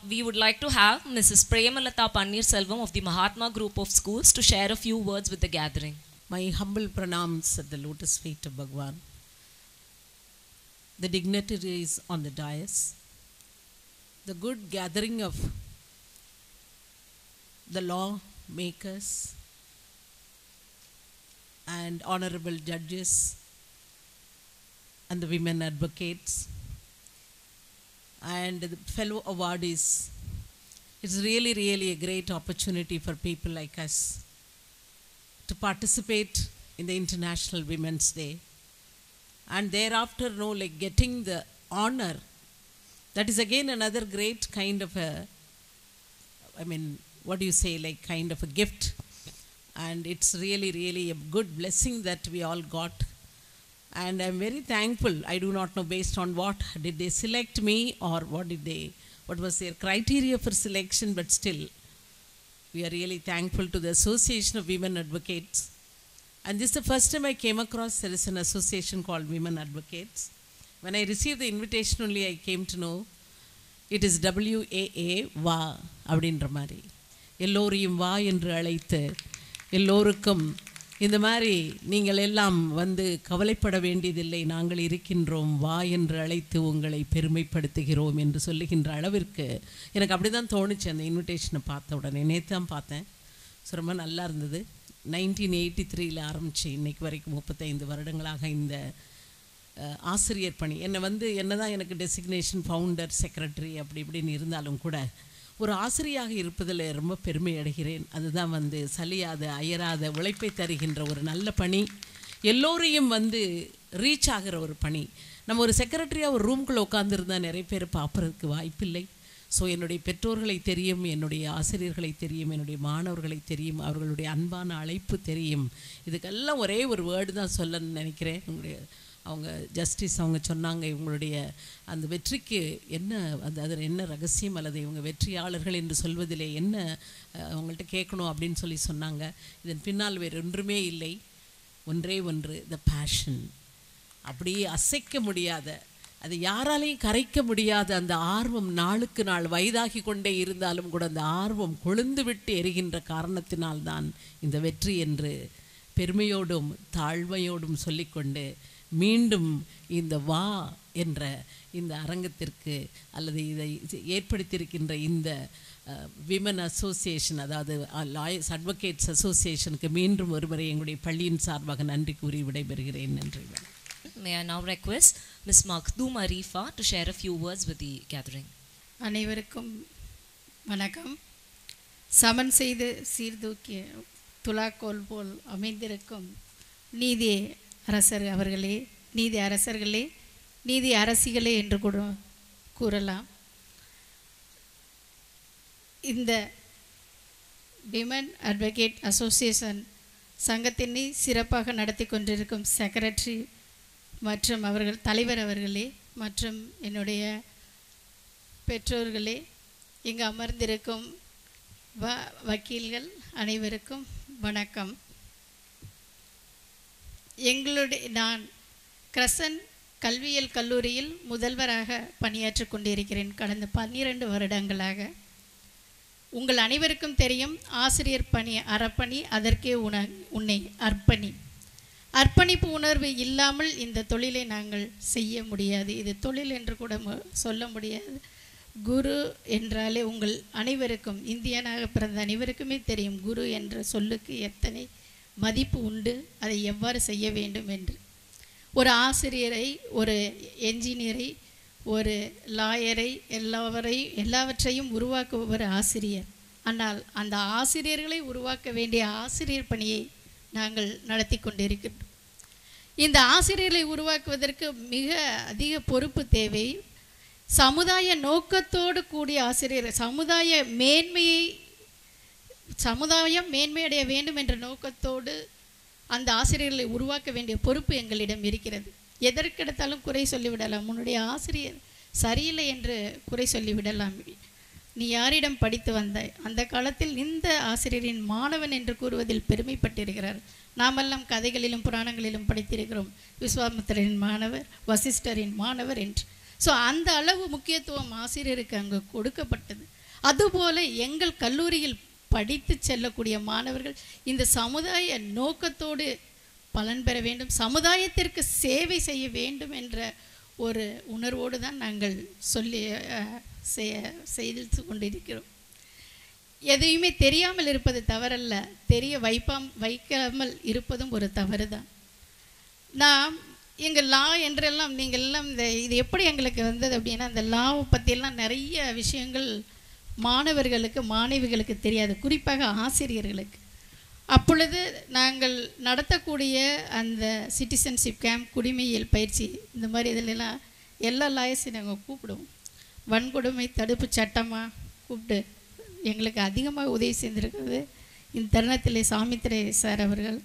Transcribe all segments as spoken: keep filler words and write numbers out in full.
we would like to have Missus Premalata Pannirselvam of the Mahatma Group of Schools to share a few words with the gathering. My humble pranams at the lotus feet of Bhagwan, the dignitaries on the dais, the good gathering of the law makers and honorable judges and the women advocates and the fellow awardees. It's really, really a great opportunity for people like us to participate in the International Women's Day, and thereafter, no, like getting the honor. That is again another great kind of a, I mean, what do you say, like kind of a gift. And it's really, really a good blessing that we all got. And I'm very thankful. I do not know based on what, did they select me or what did they, what was their criteria for selection, but still, we are really thankful to the Association of Women Advocates. And this is the first time I came across there is an association called Women Advocates. When I received the invitation only, I came to know it is W A A, Va, அப்படின்ற மாதிரி எல்லோரையும் வா என்று அழைத்து எல்லோருக்கும் இந்த மாதிரி நீங்கள் எல்லாம் வந்து கவலைப்பட வேண்டியதில்லை, நாங்கள் இருக்கின்றோம், வா என்று அழைத்து உங்களை பெருமைப்படுத்துகிறோம் என்று சொல்லுகின்ற அளவிற்கு எனக்கு அப்படி தான் தோணுச்சு அந்த இன்விடேஷனை பார்த்த உடனே. நேற்று தான் பார்த்தேன். ஸோ ரொம்ப நல்லா இருந்தது. நைன்டீன் எயிட்டி த்ரீயில் ஆரம்பித்து இன்றைக்கு வரைக்கும் முப்பத்தைந்து வருடங்களாக இந்த ஆசிரியர் பணி என்னை வந்து என்ன தான் எனக்கு டெசிக்னேஷன் ஃபவுண்டர் செக்ரட்டரி அப்படி இப்படின்னு இருந்தாலும் கூட ஒரு ஆசிரியாக இருப்பதில் ரொம்ப பெருமை அடைகிறேன். அதுதான் வந்து சலியாத அயராத உழைப்பை தருகின்ற ஒரு நல்ல பணி, எல்லோரையும் வந்து ரீச் ஆகிற ஒரு பணி. நம்ம ஒரு செக்ரட்டரியாக ஒரு ரூம்குள்ளே உட்காந்துருந்தால் நிறைய பேர் பார்ப்பறதுக்கு வாய்ப்பில்லை. ஸோ என்னுடைய பெற்றோர்களை தெரியும், என்னுடைய ஆசிரியர்களை தெரியும், என்னுடைய மாணவர்களை தெரியும், அவர்களுடைய அன்பான அழைப்பு தெரியும். இதுக்கெல்லாம் ஒரே ஒரு வேர்டு தான் சொல்லணும்னு நினைக்கிறேன். உங்களுடைய அவங்க ஜஸ்டிஸ் அவங்க சொன்னாங்க, இவங்களுடைய அந்த வெற்றிக்கு என்ன அது அதில் என்ன ரகசியம் அல்லது இவங்க வெற்றியாளர்கள் என்று சொல்வதிலே என்ன அவங்கள்ட்ட கேட்கணும் அப்படின்னு சொல்லி சொன்னாங்க. இதன் பின்னால் வேறு ஒன்றுமே இல்லை, ஒன்றே ஒன்று, த பேஷன். அப்படியே அசைக்க முடியாத, அது யாராலையும் கரைக்க முடியாத அந்த ஆர்வம் நாளுக்கு நாள் வயதாகி கொண்டே இருந்தாலும் கூட அந்த ஆர்வம் கொழுந்து விட்டு எரிகின்ற காரணத்தினால்தான் இந்த வெற்றி என்று பெருமையோடும் தாழ்மையோடும் சொல்லிக்கொண்டு மீண்டும் இந்த வா என்ற இந்த அரங்கத்திற்கு அல்லது இதை ஏற்படுத்தியிருக்கின்ற இந்த விமன் அசோசியேஷன், அதாவது லாயர்ஸ் அட்வொகேட்ஸ் அசோசியேஷனுக்கு மீண்டும் ஒருமுறை எங்களுடைய பள்ளியின் சார்பாக நன்றி கூறி விடைபெறுகிறேன். நன்றி. May I now request Miz Makhdoom Arifa to share a few words with the gathering. அனைவருக்கும் வணக்கம். சமன் செய்து சீர்தூக்கிய துலாக்கோல் போல் அமைந்திருக்கும் நீதி அரசர் அவர்களே, நீதி அரசர்களே, நீதி அரசிகளே என்று கூட கூறலாம். இந்த விமன் அட்வொகேட் அசோசியேஷன் சங்கத்தினை சிறப்பாக நடத்தி கொண்டிருக்கும் செக்ரட்டரி மற்றும் அவர்கள் தலைவர் அவர்களே மற்றும் என்னுடைய பெற்றோர்களே, இங்கு அமர்ந்திருக்கும் வ வக்கீல்கள் அனைவருக்கும் வணக்கம். எங்களுடைய நான் கிரசன் கல்வியியல் கல்லூரியில் முதல்வராக பணியாற்றி கொண்டிருக்கிறேன் கடந்த பன்னிரண்டு வருடங்களாக. உங்கள் அனைவருக்கும் தெரியும், ஆசிரியர் பணி அறப்பணி, அதற்கே உண உன்னை அர்ப்பணி. அர்ப்பணிப்பு உணர்வு இல்லாமல் இந்த தொழிலை நாங்கள் செய்ய முடியாது. இது தொழில் என்று கூட சொல்ல முடியாது. குரு என்றாலே உங்கள் அனைவருக்கும், இந்தியனாக பிறந்த அனைவருக்குமே தெரியும் குரு என்ற சொல்லுக்கு எத்தனை மதிப்பு உண்டு, அதை எவ்வாறு செய்ய வேண்டும் என்று. ஒரு ஆசிரியரை, ஒரு என்ஜினியரை, ஒரு லாயரை, எல்லாவரையும் எல்லாவற்றையும் உருவாக்குபவர் ஆசிரியர். ஆனால் அந்த ஆசிரியர்களை உருவாக்க வேண்டிய ஆசிரியர் பணியை நாங்கள் நடத்தி கொண்டிருக்கின்றோம். இந்த ஆசிரியர்களை உருவாக்குவதற்கு மிக அதிக பொறுப்பு தேவை. சமுதாய நோக்கத்தோடு கூடிய ஆசிரியர், சமுதாய மேன்மையை சமுதாயம் மேன்மையடைய வேண்டும் என்ற நோக்கத்தோடு அந்த ஆசிரியர்களை உருவாக்க வேண்டிய பொறுப்பு எங்களிடம் இருக்கிறது. எதற்கெடுத்தாலும் குறை சொல்லிவிடலாம், உன்னுடைய ஆசிரியர் சரியில்லை என்று குறை சொல்லிவிடலாம். நீ யாரிடம் படித்து வந்தாய், அந்த காலத்தில் இந்த ஆசிரியரின் மாணவன் என்று கூறுவதில் பெருமைப்பட்டிருக்கிறார். நாமெல்லாம் கதைகளிலும் புராணங்களிலும் படித்திருக்கிறோம், விஸ்வாமித்திரரின் மாணவர், வசிஷ்டரின் மாணவர் என்று. ஸோ அந்த அளவு முக்கியத்துவம் ஆசிரியருக்கு அங்கே கொடுக்கப்பட்டது. அதுபோல் எங்கள் கல்லூரியில் படித்து செல்லக்கூடிய மாணவர்கள் இந்த சமுதாய நோக்கத்தோடு பலன் பெற வேண்டும், சமுதாயத்திற்கு சேவை செய்ய வேண்டும் என்ற ஒரு உணர்வோடு தான் நாங்கள் சொல்லி செய்து கொண்டிருக்கிறோம். எதையுமே தெரியாமல் இருப்பது தவறல்ல, தெரிய வைப்பாம் வைக்காமல் இருப்பதும் ஒரு தவறு தான். நான் எங்கள் லா என்றெல்லாம் நீங்கள் எல்லாம் இந்த இது எப்படி எங்களுக்கு வந்தது அப்படின்னா, அந்த லாவை பற்றியெல்லாம் நிறைய விஷயங்கள் மாணவர்களுக்கு மாணவிகளுக்கு தெரியாது, குறிப்பாக ஆசிரியர்களுக்கு. அப்பொழுது நாங்கள் நடத்தக்கூடிய அந்த சிட்டிசன்ஷிப் கேம்ப், குடிமையியல் பயிற்சி, இந்த மாதிரி இதிலெல்லாம் எல்லா லாயர்ஸையும் நாங்கள் கூப்பிடுவோம். வன்கொடுமை தடுப்பு சட்டமாக கூப்பிட்டு எங்களுக்கு அதிகமாக உதவி செய்திருக்கிறது இந்த தருணத்திலே சாமித்திரை சார் அவர்கள்,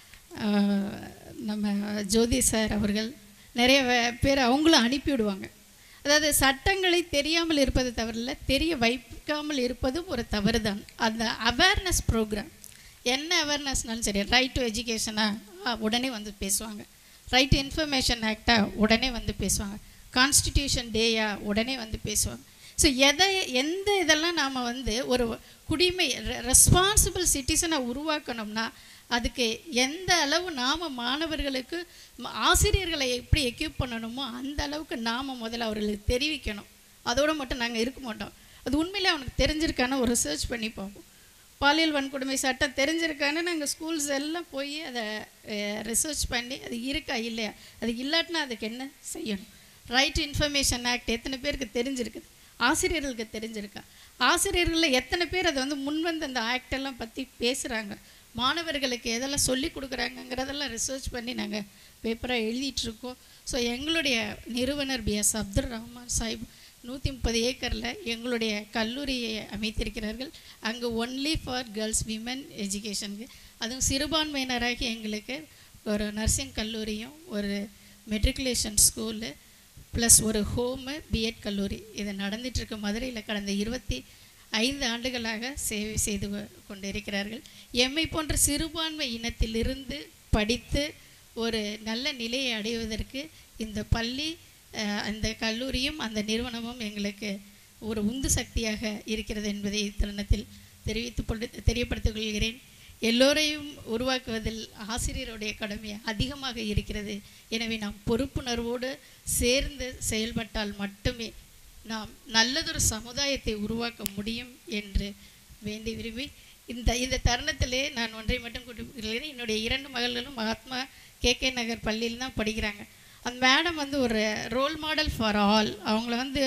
நம்ம ஜோதி சார் அவர்கள், நிறைய பேர் அவங்களும் அனுப்பிவிடுவாங்க. அதாவது சட்டங்களை தெரியாமல் இருப்பது தவறில்லை, தெரிய வைக்காமல் இருப்பதும் ஒரு தவறு தான். அந்த அவேர்னஸ் ப்ரோக்ராம் என்ன அவேர்னஸ்னாலும் சரி, ரைட் டு எஜுகேஷனாக உடனே வந்து பேசுவாங்க, ரைட் டு இன்ஃபர்மேஷன் ஆக்டாக உடனே வந்து பேசுவாங்க, கான்ஸ்டிடியூஷன் டேயா உடனே வந்து பேசுவாங்க. ஸோ எதை எந்த இதெல்லாம் நாம் வந்து ஒரு குடிமை ரெஸ்பான்சிபிள் சிட்டிசனை உருவாக்கணும்னா அதுக்கு எந்த அளவு நாம் மாணவர்களுக்கு ஆசிரியர்களை எப்படி எக்யூப் பண்ணணுமோ அந்த அளவுக்கு நாம் முதல்ல அவர்களுக்கு தெரிவிக்கணும். அதோடு மட்டும் நாங்கள் இருக்க மாட்டோம். அது உண்மையிலே அவனுக்கு தெரிஞ்சிருக்கான்னு ஒரு ரிசர்ச் பண்ணி பார்ப்போம். பாலியல் வன்கொடுமை சட்டம் தெரிஞ்சிருக்கான்னு நாங்கள் ஸ்கூல்ஸ் எல்லாம் போய் அதை ரிசர்ச் பண்ணி அது இருக்கா இல்லையா, அது இல்லாட்டினா அதுக்கு என்ன செய்யணும். ரைட் இன்ஃபர்மேஷன் ஆக்ட் எத்தனை பேருக்கு தெரிஞ்சிருக்குது, ஆசிரியர்களுக்கு தெரிஞ்சிருக்கா, ஆசிரியர்களில் எத்தனை பேர் அதை வந்து முன்வந்து அந்த ஆக்டெல்லாம் பற்றி பேசுகிறாங்க, மாணவர்களுக்கு எதெல்லாம் சொல்லி கொடுக்குறாங்கங்கிறதெல்லாம் ரிசர்ச் பண்ணி நாங்கள் பேப்பராக எழுதிட்டுருக்கோம். ஸோ எங்களுடைய நிறுவனர் பி எஸ் அப்துல் ரஹ்மான் சாஹிப் நூற்றி முப்பது ஏக்கரில் எங்களுடைய கல்லூரியை அமைத்திருக்கிறார்கள். அங்கே ஒன்லி ஃபார் கேர்ள்ஸ் விமன் எஜுகேஷனுக்கு, அதுவும் சிறுபான்மையினராகி எங்களுக்கு ஒரு நர்சிங் கல்லூரியும் ஒரு மெட்ரிகுலேஷன் ஸ்கூலு ப்ளஸ் ஒரு ஹோமு பிஎட் கல்லூரி இது நடந்துகிட்ருக்கு. மதுரையில் கடந்த இருபத்தி ஐந்து ஆண்டுகளாக சேவை செய்து கொண்டிருக்கிறார்கள். எம்மை போன்ற சிறுபான்மை இனத்திலிருந்து படித்து ஒரு நல்ல நிலையை அடைவதற்கு இந்த பள்ளி, அந்த கல்லூரியும் அந்த நிறுவனமும் எங்களுக்கு ஒரு உந்து சக்தியாக இருக்கிறது என்பதை இத்தருணத்தில் தெரிவித்து தெரியப்படுத்திக் கொள்கிறேன். எல்லோரையும் உருவாக்குவதில் ஆசிரியருடைய கடமை அதிகமாக இருக்கிறது. எனவே நாம் பொறுப்புணர்வோடு சேர்ந்து செயல்பட்டால் மட்டுமே நாம் நல்லதொரு சமுதாயத்தை உருவாக்க முடியும் என்று வேண்டி விரும்பி இந்த இந்த தருணத்திலே நான் ஒன்றை மட்டும் குறிப்பிடுகிறேன். என்னுடைய இரண்டு மகள்களும் மகாத்மா கே கே நகர் பள்ளியில் தான் படிக்கிறாங்க. அந்த மேடம் வந்து ஒரு ரோல் மாடல் ஃபார் ஆல். அவங்கள வந்து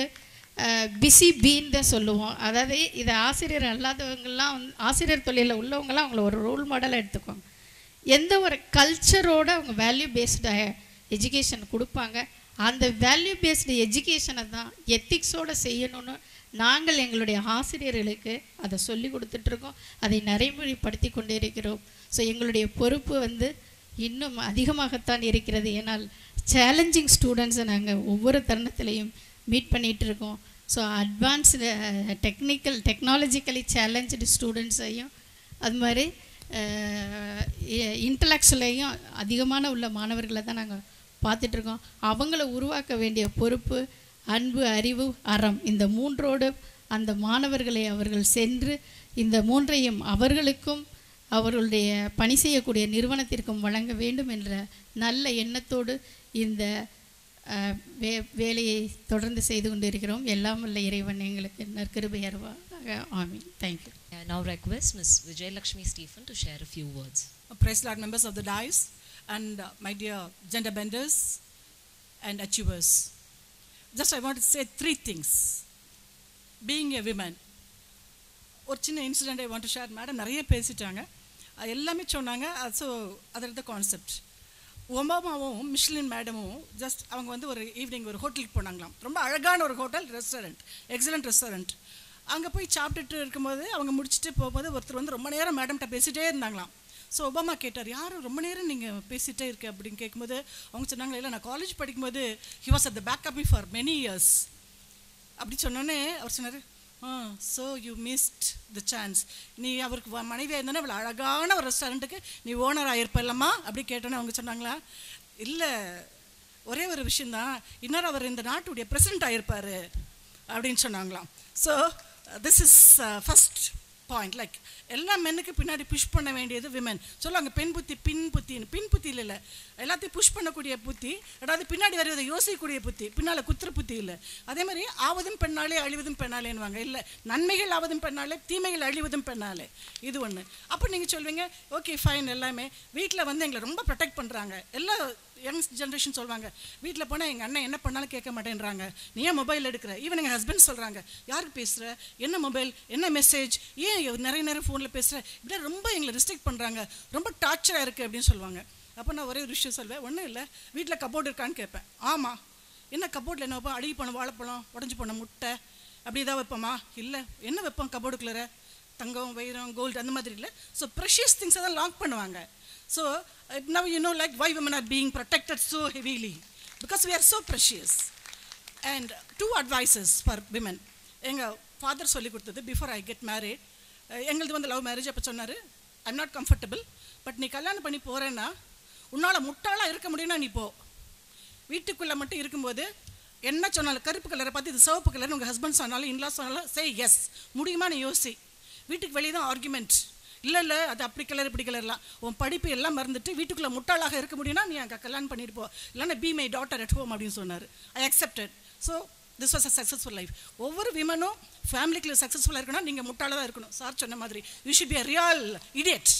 பிஸி பீன் தான் சொல்லுவோம். அதாவது இதை ஆசிரியர் அல்லாதவங்கள்லாம் வந்து ஆசிரியர் தொழிலில் உள்ளவங்களாம் அவங்கள ஒரு ரோல் மாடலாக எடுத்துக்குவாங்க. எந்த ஒரு கல்ச்சரோடு அவங்க வேல்யூ பேஸ்டு எஜுகேஷன் கொடுப்பாங்க. அந்த வேல்யூ பேஸ்டு எஜுகேஷனை தான் எத்திக்ஸோடு செய்யணும்னு நாங்கள் எங்களுடைய ஆசிரியர்களுக்கு அதை சொல்லி கொடுத்துட்ருக்கோம், அதை நடைமுறைப்படுத்தி கொண்டே இருக்கிறோம். ஸோ எங்களுடைய பொறுப்பு வந்து இன்னும் அதிகமாகத்தான் இருக்கிறது. ஏன்னால் சேலஞ்சிங் ஸ்டூடெண்ட்ஸை நாங்கள் ஒவ்வொரு தருணத்திலையும் மீட் பண்ணிகிட்ருக்கோம். So advanced technical technologically challenge ஸ்டூடெண்ட்ஸையும் அது மாதிரி இன்டலெக்சுவலையும் அதிகமான உள்ள மாணவர்களை தான் நாங்கள் பார்த்துட்ருக்கோம். அவங்கள உருவாக்க வேண்டிய பொறுப்பு அன்பு, அறிவு, அறம், இந்த மூன்றோடு அந்த மாணவர்களை அவர்கள் சென்று இந்த மூன்றையும் அவர்களுக்கும் அவர்களுடைய பணி செய்யக்கூடிய நிறுவனத்திற்கும் வழங்க வேண்டும் என்ற நல்ல எண்ணத்தோடு இந்த வே வேலையை தொடர்ந்து செய்து கொண்டிருக்கிறோம். எல்லாம் வல்ல இறைவன் எங்களுக்கு நற்கிருபை அருள்வாராக. ஆமீன். Thank you. I now request Miz Vijay Lakshmi Stephen to share a few words. Praise Lord, members of the dais and uh, my dear gender benders and achievers. Just I want to say three things. Being a woman, ஒரு சின்ன incident I want to share. Madam நிறைய பேசிட்டாங்க, எல்லாமே சொன்னாங்க. So அதில் the concept. ஒபாமாவும் மிஷ்லின் மேடமும் just அவங்க வந்து ஒரு ஈவினிங் ஒரு ஹோட்டலுக்கு போனாங்களாம். ரொம்ப அழகான ஒரு ஹோட்டல், ரெஸ்டாரண்ட், எக்ஸலண்ட் ரெஸ்டாரண்ட். அங்கே போய் சாப்பிட்டுட்டு இருக்கும்போது அவங்க முடிச்சுட்டு போகும்போது ஒருத்தர் வந்து ரொம்ப நேரம் மேடம்கிட்ட பேசிகிட்டே இருந்தாங்களாம். ஸோ ஒபாமா கேட்டார், யாரும் ரொம்ப நேரம் நீங்கள் பேசிகிட்டே இருக்கு அப்படின்னு கேட்கும்போது அவங்க சொன்னாங்களே, இல்லை நான் காலேஜ் படிக்கும்போது he was at the back up me for many years அப்படி சொன்னோன்னே அவர் சொன்னார், ah so you missed the chance. நீ அவருக்கு மனைவியாக இருந்தானே அவ்வளோ அழகான ஒரு ரெஸ்டாரண்ட்டுக்கு நீ ஓனர் ஆகிருப்பல்லம்மா அப்படி கேட்டோன்னே அவங்க சொன்னாங்களா, இல்லை ஒரே ஒரு விஷயந்தான், இன்னொரு அவர் இந்த நாட்டுடைய பிரசிடென்ட் ஆகிருப்பார் அப்படின்னு சொன்னாங்களாம். So this is first point. Like எல்லா மென்னுக்கு பின்னாடி புஷ் பண்ண வேண்டியது விமன். சொல்லுவாங்க பெண் புத்தி பின் புத்தின்னு. பின் புத்தி இல்லை, எல்லாத்தையும் புஷ் பண்ணக்கூடிய புத்தி, அதாவது பின்னாடி வருவதை யோசிக்கக்கூடிய புத்தி, பின்னால் குத்துற புத்தி இல்லை. அதே மாதிரி ஆவதும் பெண்ணாலே அழிவதும் பெண்ணாலேன்னுவாங்க. இல்லை, நன்மைகள் ஆவதும் பெண்ணாலே தீமைகள் அழிவதும் பெண்ணாலே, இது ஒன்று. அப்போ நீங்கள் சொல்வீங்க ஓகே ஃபைன், எல்லாமே வீட்டில் வந்து எங்களை ரொம்ப ப்ரொடெக்ட் பண்ணுறாங்க. எல்லா யங் ஜென்ரேஷன் சொல்லுவாங்க, வீட்டில் போனால் எங்கள் அண்ணன் என்ன பண்ணாலும் கேட்க மாட்டேன்றாங்க, நீ ஏன் மொபைல் எடுக்கிற. ஈவன் எங்கள் ஹஸ்பண்ட் சொல்கிறாங்க, யாருக்கு பேசுகிற, என்ன மொபைல், என்ன மெசேஜ், ஏன் நிறைய நேரம் ஃபோனில் பேசுகிற, இப்படி ரொம்ப எங்களை ரெஸ்ட்ரிக்ட் பண்ணுறாங்க, ரொம்ப டார்ச்சராக இருக்குது அப்படின்னு சொல்லுவாங்க. அப்போ நான் ஒரே ஒரு விஷயம் சொல்வேன், ஒன்றும் இல்லை, வீட்டில் கபோர்டு இருக்கான்னு கேட்பேன். ஆமாம். என்ன கபோர்டில் என்ன வைப்போம், அழுகி போன வாழைப்பழம், உடஞ்சி போன முட்டை, அப்படி தான் வைப்போமா. இல்லை, என்ன வைப்போம் கபோர்டுக்குள்ளே, தங்கம் வைரம் கோல்டு அந்த மாதிரி இல்லை. ஸோ ப்ரெஷியஸ் திங்ஸை தான் லாக் பண்ணுவாங்க. So uh, now you know like why women are being protected so heavily, because we are so precious. And two advices for women. எங்கள் ஃபாதர் சொல்லி கொடுத்தது, பிஃபோர் ஐ கெட் மேரிட், எங்களது வந்து love marriage. அப்போ சொன்னார், I am not comfortable, but நீ கல்யாணம் பண்ணி போகிறேன்னா உன்னால் முட்டாளாக இருக்க முடியும்னா நீ போ. வீட்டுக்குள்ளே மட்டும் இருக்கும்போது என்ன சொன்னாலும் கருப்பு கலரை பார்த்து இது சிவப்பு கலர்னு உங்கள் ஹஸ்பண்ட் சொன்னாலும் இன்லா சொன்னாலும் சே எஸ், முடியுமா நீ யோசி. வீட்டுக்கு வெளியே தான் ஆர்குமெண்ட். இல்லை இல்லை அது அப்படி கலர் இப்படி கலர்லாம், உன் படிப்பு எல்லாம் மறந்துட்டு வீட்டுக்குள்ளே முட்டாளாக இருக்க முடியும்னா நீ அங்கே கல்யாணம் பண்ணிட்டு போ, இல்லைன்னா be my daughter at home அப்படின்னு சொன்னார். I accepted. So this was a successful life. ஒவ்வொரு விமனும் ஃபேமிலிக்குள்ள சக்ஸஸ்ஃபுல்லாக இருக்கணும், நீங்கள் முட்டாளாக தான் இருக்கணும். சார் சொன்ன மாதிரி you should be a real idiot.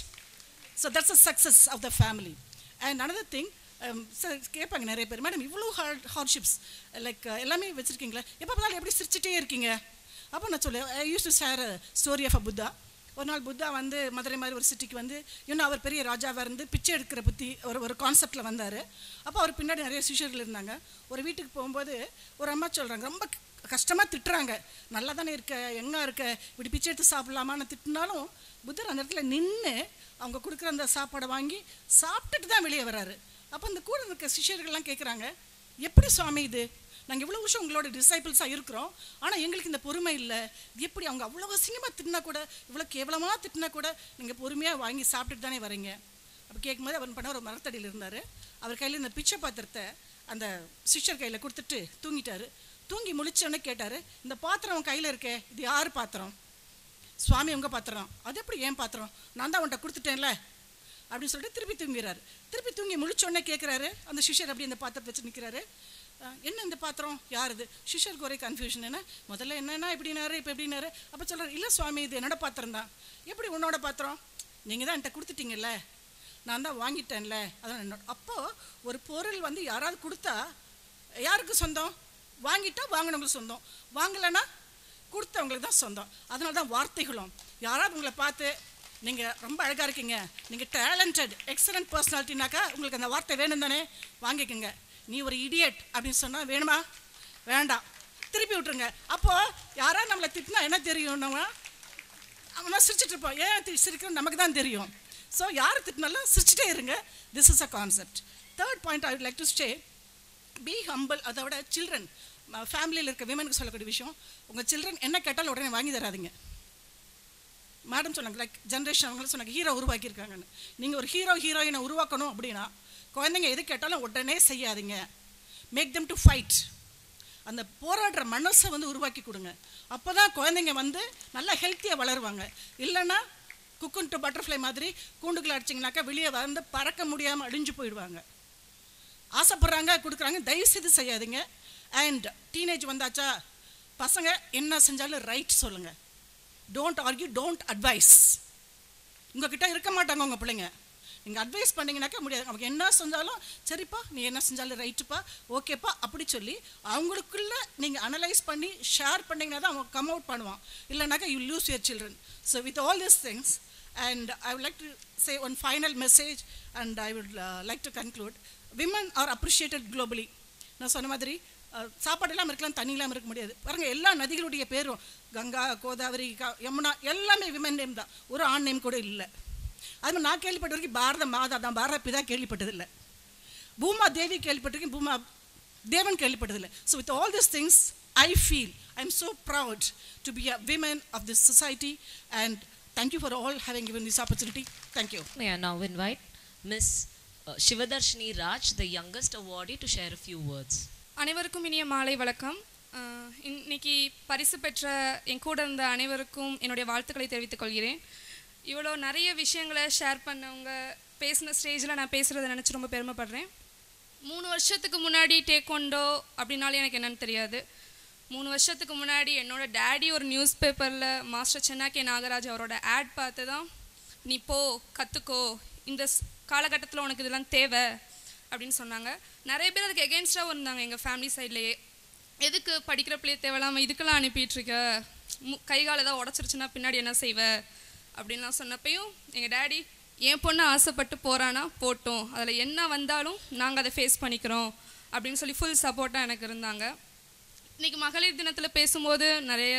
So that's a success of the family. And another thing, sir கேட்பாங்க நிறைய பேர், மேடம் இவ்வளோ ஹார்ட் ஹார்ட்ஷிப்ஸ் லைக் எல்லாமே வச்சுருக்கீங்களா, எப்போ பார்த்தாலும் எப்படி சிரிச்சிட்டே இருக்கீங்க. அப்போ நான் சொல்லுவேன், I use to share a story of a Buddha. ஒரு நாள் புத்தா வந்து மதுரை மாதிரி ஒரு சிட்டிக்கு வந்து, இன்னும் அவர் பெரிய ராஜாவாக இருந்து பிச்சை எடுக்கிற பற்றி ஒரு ஒரு கான்செப்டில் வந்தார். அப்போ அவர் பின்னாடி நிறைய சிஷ்யர்கள் இருந்தாங்க. ஒரு வீட்டுக்கு போகும்போது ஒரு அம்மா சொல்கிறாங்க, ரொம்ப கஷ்டமாக திட்டுறாங்க, நல்லா தானே இருக்க, எங்கே இருக்க, இப்படி பிச்சை எடுத்து சாப்பிட்லாமான்னு திட்டினாலும் புத்தர் அந்த இடத்துல நின்று அவங்க கொடுக்குற அந்த சாப்பாடை வாங்கி சாப்பிட்டுட்டு தான் வெளியே வர்றாரு. அப்போ அந்த கூட இருக்க சிஷ்யர்கள்லாம் கேட்குறாங்க, எப்படி சுவாமி இது, நாங்கள் இவ்வளோ வருஷம் உங்களோட டிசைபிள்ஸாக இருக்கிறோம், ஆனால் எங்களுக்கு இந்த பொறுமை இல்லை, எப்படி அவங்க அவ்வளோ அசிங்கமாக திட்டினா கூட, இவ்வளோ கேவலமாக திட்டினா கூட நீங்கள் பொறுமையாக வாங்கி சாப்பிட்டுட்டு தானே வரீங்க. அப்போ கேட்கும்போது அவர் பண்ண ஒரு மரத்தடியில் இருந்தார். அவர் கையில் இந்த பிச்சை பாத்திரத்தை அந்த சிஷ்யர் கையில் கொடுத்துட்டு தூங்கிட்டார். தூங்கி முழிச்சோன்னே கேட்டார், இந்த பாத்திரம் அவன் கையில் இருக்கே, இது யார் பாத்திரம். சுவாமி உங்கள் பாத்திரம். அது எப்படி ஏன் பாத்திரம், நான் தான் அவன்கிட்ட கொடுத்துட்டேன்ல அப்படின்னு சொல்லிட்டு திருப்பி தூங்கிறாரு. திருப்பி தூங்கி முழிச்சோன்னே கேட்குறாரு அந்த சிஷ்யர், அப்படி இந்த பாத்திரத்தை வச்சு நிற்கிறாரு, என்ன இந்த பாத்திரம் யாருது. சிஷ்யருக்கு ஒரே கன்ஃபியூஷன், என்ன முதல்ல என்னென்னா எப்படினாரு இப்போ எப்படினாரு. அப்போ சொல்கிறார், இல்லை சுவாமி இது என்னோட பாத்திரம் தான். எப்படி உன்னோட பாத்திரம், நீங்கள் தான் என்கிட்ட கொடுத்துட்டீங்கல்ல, நான் தான் வாங்கிட்டேன்ல, அதான் என்னோட. அப்போது ஒரு பொருள் வந்து யாராவது கொடுத்தா யாருக்கு சொந்தம், வாங்கிட்டா வாங்கினவங்களுக்கு சொந்தம், வாங்கலைன்னா கொடுத்தவங்களுக்கு தான் சொந்தம். அதனால தான் வார்த்தைகளும், யாராவது உங்களை பார்த்து நீங்கள் ரொம்ப அழகாக இருக்கீங்க, நீங்கள் டேலண்டட் எக்ஸலண்ட் பர்சனாலிட்டினாக்கா உங்களுக்கு அந்த வார்த்தை வேணும் தானே, வாங்கிக்கோங்க. நீ ஒரு இடியட் அப்படின்னு சொன்னால் வேணுமா, வேண்டாம், திருப்பி விட்டுருங்க. அப்போது யாராவது நம்மளை திட்டினா என்ன தெரியும், நம்ம அவனா சிரிச்சிட்டு இருப்போம், ஏன் சிரிக்கிறோம் நமக்கு தான் தெரியும். ஸோ யார் திட்டினாலும் சிரிச்சிட்டே இருங்க. This is a concept. Third point I would like to stay, be humble. அதோட சில்ட்ரன், ஃபேமிலியில் இருக்க விமனுக்கு சொல்லக்கூடிய விஷயம், உங்கள் சில்ட்ரன் என்ன கேட்டாலும் உடனே வாங்கி தராதிங்க. மேடம் சொன்னாங்க, லைக் ஜென்ரேஷன் அவங்களும் சொன்னாங்க, ஹீரோ உருவாக்கியிருக்காங்கன்னு. நீங்கள் ஒரு ஹீரோ ஹீரோயினை உருவாக்கணும் அப்படின்னா குழந்தைங்க எது கேட்டாலும் உடனே செய்யாதீங்க. Make them to fight. அந்த போராடுற மனசை வந்து உருவாக்கி கொடுங்க. அப்போ தான் குழந்தைங்க வந்து நல்லா ஹெல்த்தியாக வளருவாங்க. இல்லைன்னா குக்குன் டு பட்டர்ஃப்ளை மாதிரி கூண்டுக்குள்ள அடிச்சிங்கனாக்கா வெளியே வந்து பறக்க முடியாமல் அழிஞ்சு போயிடுவாங்க. ஆசைப்படுறாங்க, கொடுக்குறாங்க, தயவுசெய்து செய்யாதீங்க. அண்ட் டீனேஜ் வந்தாச்சா, பசங்க என்ன செஞ்சாலும் ரைட் சொல்லுங்கள். Don't argue, don't advise. உங்ககிட்ட இருக்க மாட்டாங்க உங்கள் பிள்ளைங்க. நீங்கள் அட்வைஸ் பண்ணிங்கனாக்கா முடியாது. அவங்க என்ன செஞ்சாலும் சரிப்பா, நீ என்ன செஞ்சாலும் ரைட்டுப்பா, ஓகேப்பா அப்படி சொல்லி அவங்களுக்குள்ளே நீங்கள் அனலைஸ் பண்ணி ஷேர் பண்ணிங்கன்னா தான் அவங்க கம் அவுட் பண்ணுவான். இல்லைனாக்கா you lose your children. So with all these things, and I would like to say one final message and I would like to conclude. Women are appreciated globally. நான் சொன்ன மாதிரி சாப்பாடு எல்லாம் இருக்கலாம், தண்ணி இல்லாமல் இருக்க முடியாது. பாருங்க, எல்லா நதிகளுடைய பேரும் கங்கா, கோதாவரி, யமுனா எல்லாமே விமன் நேம் தான், ஒரு ஆண் நேம் கூட இல்லை. அது மாதிரி நான் கேள்விப்பட்ட வரைக்கும் பாரத மாதா தான், பாரத பிதா கேள்விப்பட்டதில்லை. பூமா தேவி கேள்விப்பட்டிருக்கேன், பூமா தேவன் கேள்விப்பட்டதில்லை. So with all this things I feel I am so proud to be a women of this society, and thank you for all having given this opportunity. Thank you. May I now invite Miss uh, Shivadarshini Raj, the youngest awardee, to share a few words. அனைவருக்கும் இனிய மாலை வணக்கம். அஹ், இன்னைக்கு பரிசு பெற்ற என் கூட இருந்த அனைவருக்கும் என்னுடைய வாழ்த்துக்களை தெரிவித்துக் கொள்கிறேன். இவ்வளோ நிறைய விஷயங்களை ஷேர் பண்ணவங்க பேசின ஸ்டேஜில் நான் பேசுகிறத நினச்சி ரொம்ப பெருமைப்படுறேன். மூணு வருஷத்துக்கு முன்னாடி டேக்வாண்டோ அப்படின்னாலே எனக்கு என்னென்னு தெரியாது. மூணு வருஷத்துக்கு முன்னாடி என்னோட டேடி ஒரு நியூஸ் பேப்பரில் மாஸ்டர் சென்னா கே நாகராஜ் அவரோட ஆட் பார்த்து தான் நீ போ கற்றுக்கோ, இந்த காலகட்டத்தில் உனக்கு இதெல்லாம் தேவை அப்படின்னு சொன்னாங்க. நிறைய பேர் அதுக்கு எகென்ஸ்டாகவும் இருந்தாங்க எங்கள் ஃபேமிலி சைட்லேயே. எதுக்கு படிக்கிற பிள்ளைய தேவையில்லாமல் இதுக்கெல்லாம் அனுப்பிட்டுருக்க, கை கால் ஏதாவது உடச்சிருச்சுன்னா பின்னாடி என்ன செய்வ அப்படின்லாம் சொன்னப்பையும் எங்கள் டேடி என் பொண்ணு ஆசைப்பட்டு போகிறானா போட்டோம், அதில் என்ன வந்தாலும் நாங்கள் அதை ஃபேஸ் பண்ணிக்கிறோம் அப்படின்னு சொல்லி ஃபுல் சப்போர்ட்டாக எனக்கு இருந்தாங்க. இன்றைக்கி மகளிர் தினத்தில் பேசும்போது நிறைய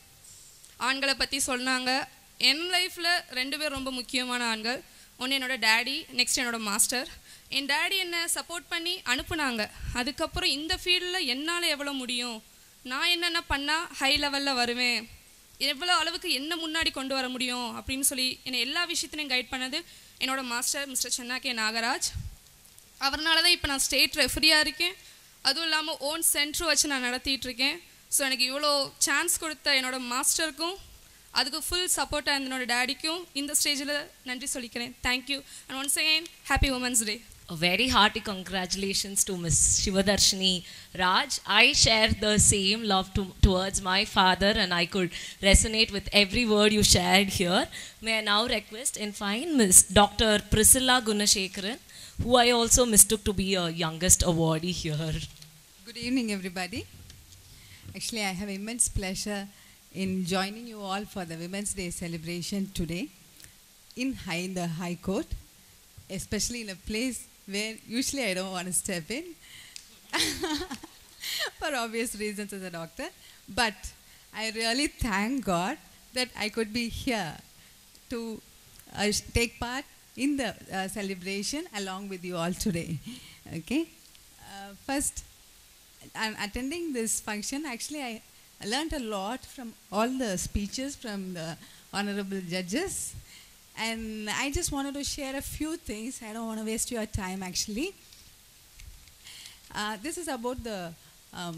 ஆண்களை பற்றி சொன்னாங்க. என் லைஃப்பில் ரெண்டு பேர் ரொம்ப முக்கியமான ஆண்கள். ஒன்று என்னோடய டேடி, நெக்ஸ்ட் என்னோடய மாஸ்டர். என் டேடி என்னை சப்போர்ட் பண்ணி அனுப்புனாங்க. அதுக்கப்புறம் இந்த ஃபீல்டில் என்னால் எவ்வளோ முடியும், நான் என்னென்ன பண்ணால் ஹை லெவலில் வருவேன், எவ்வளோ அளவுக்கு என்ன முன்னாடி கொண்டு வர முடியும் அப்படின்னு சொல்லி என்னை எல்லா விஷயத்துலையும் கைட் பண்ணது என்னோடய master mister Chenna K Nagaraj. அவர்னால தான் இப்போ நான் ஸ்டேட் ரெஃபரியாக இருக்கேன். அதுவும் இல்லாமல் ஓன் சென்டர் வச்சு நான் நடத்திட்டுருக்கேன். ஸோ எனக்கு இவ்வளோ சான்ஸ் கொடுத்த என்னோடய மாஸ்டருக்கும் அதுக்கு ஃபுல் சப்போர்ட்டாக இருந்த என்னோடய டேடிக்கும் இந்த ஸ்டேஜில் நன்றி சொல்லிக்கிறேன். Thank you and once again happy women's day. A very hearty congratulations to Miss Shivadarshini Raj. I share the same love to, towards my father, and I could resonate with every word you shared here. May I now request and find Miss Doctor Priscilla Gunashekaran, who I also mistook to be a youngest awardee here. Good evening, everybody. Actually, I have immense pleasure in joining you all for the Women's Day celebration today in, high, in the High Court, especially in a place where usually I don't want to step in for obvious reasons as a doctor. But I really thank God that I could be here to uh, take part in the uh, celebration along with you all today. Okay. Uh, first, and attending this function, actually I learned a lot from all the speeches from the honorable judges. And I just wanted to share a few things. I don't want to waste your time, actually. Uh, this is about the um,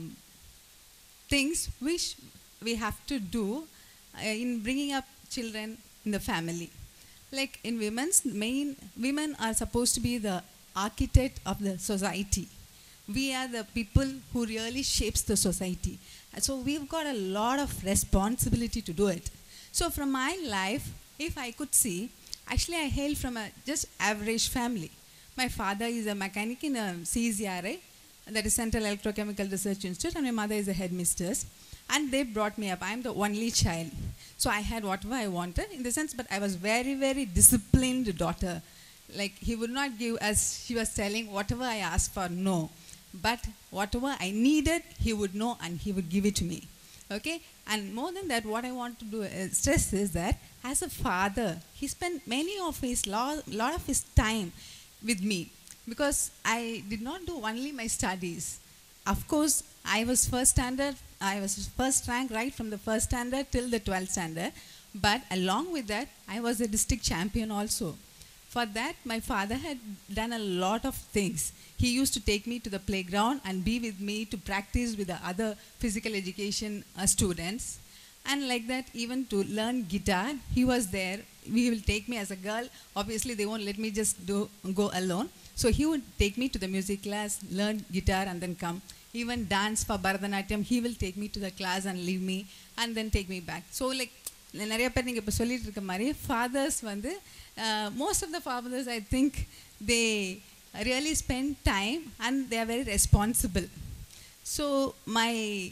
things which we have to do uh, in bringing up children in the family. Like in women's, main women are supposed to be the architect of the society. We are the people who really shapes the society. And so we've got a lot of responsibility to do it. So from my life, if I could see, actually I hail from a just average family. My father is a mechanic in a C Z R I, that is Central Electrochemical Research Institute, and my mother is a headmistress. And they brought me up. I am the only child. So I had whatever I wanted in the sense, but I was very, very disciplined daughter. Like he would not give, as she was telling, whatever I asked for, no. But whatever I needed, he would know and he would give it to me. Okay? And more than that, what I want to do uh, stress is that as a father, he spent many of his lot, lot of his time with me, because I did not do only my studies. Of course, I was first standard, I was first rank right from the first standard till the twelfth standard. But along with that, I was a district champion also. For that, my father had done a lot of things. He used to take me to the playground and be with me to practice with the other physical education uh, students. And like that, even to learn guitar, he was there. He will take me as a girl. Obviously, they won't let me just do, go alone. So he would take me to the music class, learn guitar, and then come. Even dance for Bharatanatyam, he will take me to the class and leave me, and then take me back. So like, நிறைய பேர் நீங்கள் இப்போ சொல்லிட்டு இருக்க மாதிரி fathers வந்து uh, most of the fathers, I think, they really spend time and they are very responsible. So my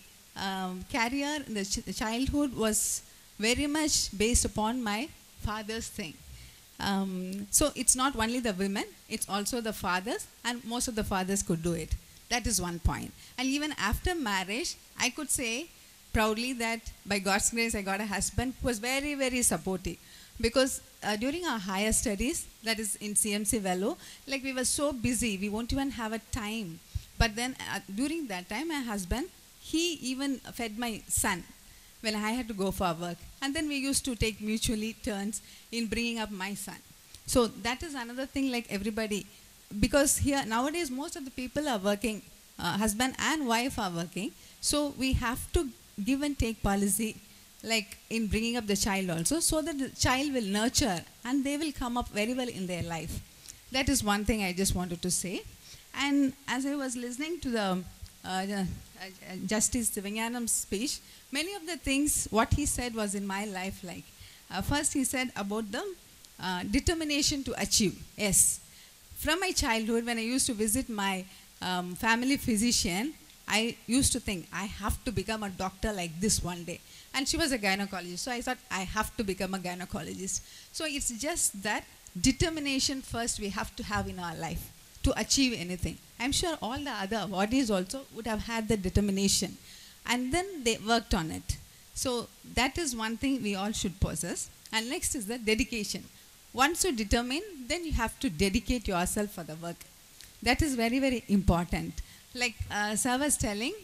um, career in the ch- childhood was very much based upon my father's thing. Um, so it's not only the women, it's also the fathers, and most of the fathers could do it. That is one point. And even after marriage, I could say proudly that by God's grace, I got a husband who was very, very supportive. Because uh, during our higher studies, that is in C M C Velo, like we were so busy, we won't even have a time. But then uh, during that time, my husband, he even fed my son when I had to go for work. And then we used to take mutually turns in bringing up my son. So that is another thing, like everybody, because here nowadays most of the people are working, uh, husband and wife are working, so we have to give and take policy, like in bringing up the child also, so that the child will nurture and they will come up very well in their life. That is one thing I just wanted to say. And as I was listening to the uh, uh, Justice Vinyanam's speech, many of the things what he said was in my life. Like uh, first he said about the uh, determination to achieve. Yes, from my childhood when I used to visit my um, family physician, I used to think I have to become a doctor like this one day. And she was a gynecologist, so I thought I have to become a gynecologist. So it's just that determination first we have to have in our life to achieve anything. I'm sure all the other awardees also would have had the determination. And then they worked on it. So that is one thing we all should possess. And next is the dedication. Once you determine, then you have to dedicate yourself for the work. That is very, very important. Like uh, Sir was telling,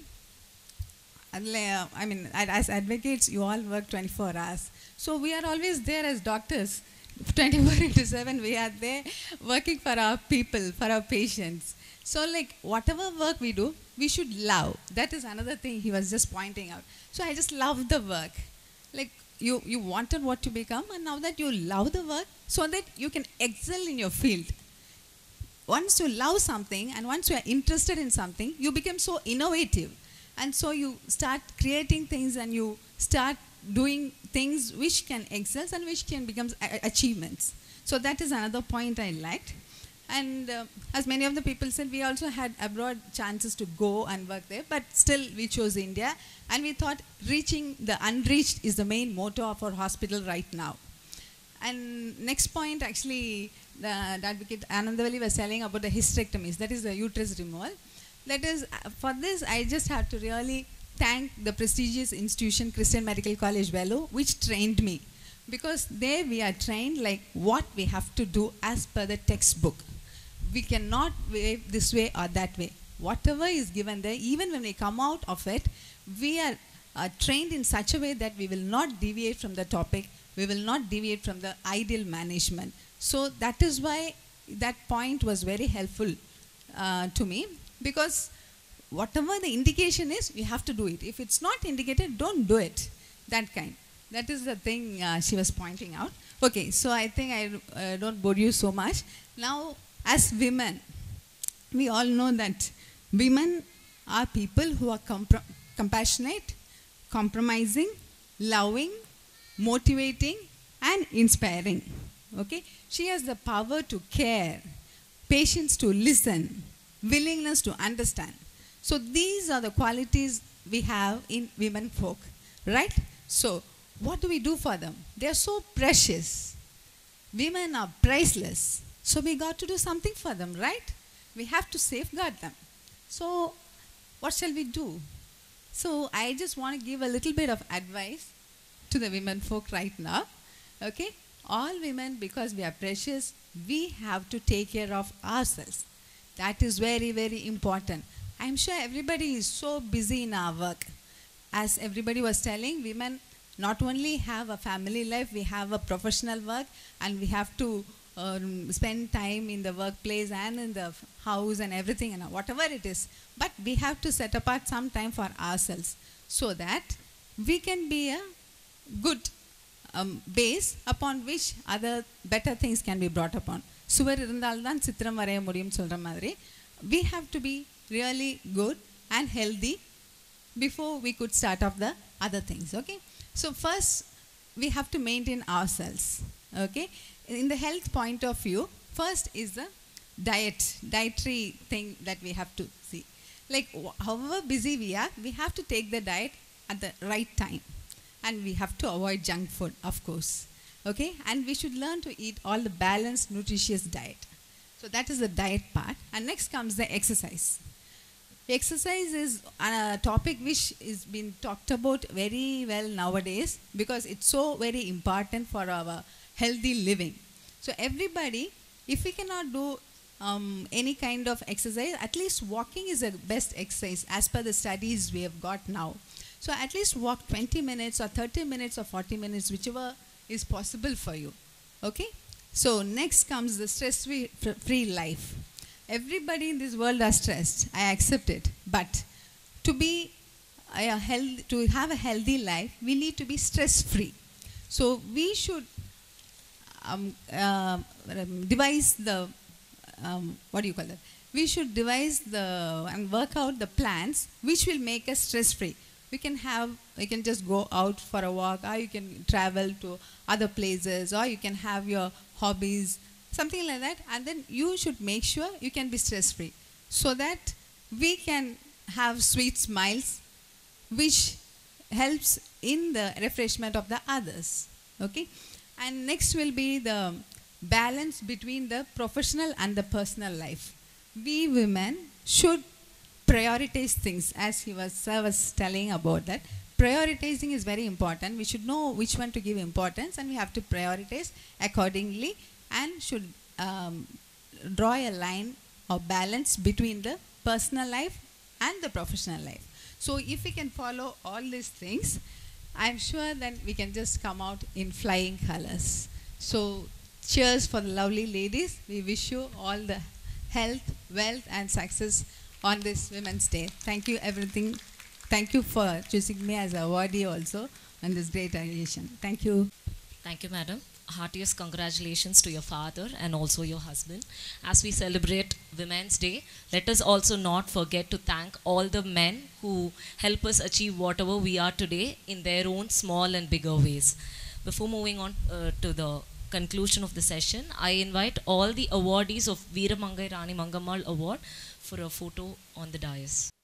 uh, I mean, as advocates, you all work twenty-four hours. So we are always there as doctors. twenty-four into seven, we are there working for our people, for our patients. So like whatever work we do, we should love. That is another thing he was just pointing out. So I just love the work. Like you, you wanted what to become, and now that you love the work, so that you can excel in your field. Once you love something and once you are interested in something, you become so innovative. And so you start creating things and you start doing things which can excel and which can become achievements. So that is another point I liked. And uh, as many of the people said, we also had abroad chances to go and work there, but still we chose India. And we thought reaching the unreached is the main motto of our hospital right now. And next point, actually, the, the advocate Anandavalli was telling about the hysterectomies, that is the uterus removal. That is, uh, for this, I just have to really thank the prestigious institution, Christian Medical College, Vellore, which trained me. Because there we are trained like what we have to do as per the textbook. We cannot wave this way or that way. Whatever is given there, even when we come out of it, we are uh, trained in such a way that we will not deviate from the topic. We will not deviate from the ideal management. So that is why that point was very helpful uh, to me, because whatever the indication is, we have to do it. If it's not indicated, don't do it. That kind. That is the thing uh, she was pointing out. Okay, so I think I uh, don't bore you so much. Now, as women, we all know that women are people who are compr- compassionate, compromising, loving, motivating, and inspiring. Okay? She has the power to care, patience to listen, willingness to understand. So these are the qualities we have in women folk, right? So what do we do for them? They are so precious. Women are priceless. So we got to do something for them, right? We have to safeguard them. So what shall we do? So I just want to give a little bit of advice to the women folk right now. Okay? All women, because we are precious, we have to take care of ourselves. That is very, very important. I'm sure everybody is so busy in our work. As everybody was telling, women not only have a family life, we have a professional work, and we have to um, spend time in the workplace and in the house and everything, and whatever it is. But we have to set apart some time for ourselves so that we can be a good um, base upon which other better things can be brought upon. சுவர் இருந்தால்தான் சித்திரம் வரைய முடியும் சொல்ற மாதிரி, we have to be really good and healthy before we could start off the other things. Okay, so first we have to maintain ourselves. Okay, in the health point of view, first is the diet, dietary thing that we have to see. Like however busy we are, we have to take the diet at the right time, and we have to avoid junk food, of course. Okay, and we should learn to eat all the balanced, nutritious diet. So that is the diet part. And next comes the exercise. Exercise is a topic which is being talked about very well nowadays, because it's so very important for our healthy living. So everybody, if we cannot do um, any kind of exercise, at least walking is the best exercise as per the studies we have got now. So at least walk twenty minutes or thirty minutes or forty minutes, whichever is possible for you. Okay? So next comes the stress-free life. everybody in this world are stressed. I accept it. But to be a health, to have a healthy life, we need to be stress-free. So we should um, uh, devise the, um, what do you call that? We should devise the, and work out the plans which will make us stress-free. We can have, you can just go out for a walk, or you can travel to other places, or you can have your hobbies, something like that, and then you should make sure you can be stress-free, so that we can have sweet smiles, which helps in the refreshment of the others. Okay? And next will be the balance between the professional and the personal life. We women should prioritize things, as he was, sir was telling about that. Prioritizing is very important. We should know which one to give importance, and we have to prioritize accordingly, and should um, draw a line or balance between the personal life and the professional life. So if we can follow all these things, I'm sure then we can just come out in flying colors. So cheers for the lovely ladies. We wish you all the health, wealth and success on this Women's Day. Thank you everything. Thank you for choosing me as a awardee also on this great occasion. Thank you. Thank you, madam. Heartiest congratulations to your father and also your husband. As we celebrate Women's Day, let us also not forget to thank all the men who help us achieve whatever we are today in their own small and bigger ways. Before moving on uh, to the conclusion of the session, I invite all the awardees of Veeramangai Rani Mangammal Award for a photo on the dais.